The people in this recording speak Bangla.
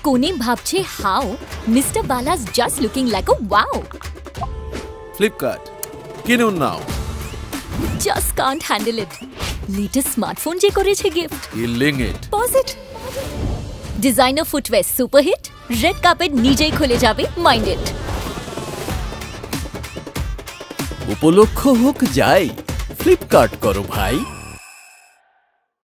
কোনে ভাবছে হাউ মিস্টার বালাস just looking like a wow. Flipkart কিনুন now. Just can't handle it. Latest smartphone যে করেছে gift. Killing it. Pause it. Designer footwear superhit. Red carpet নিজেই খুলে যাবে মাইন্ডেড। উপলক্ষ হোক যাই, ফ্লিপকার্ট করো ভাই।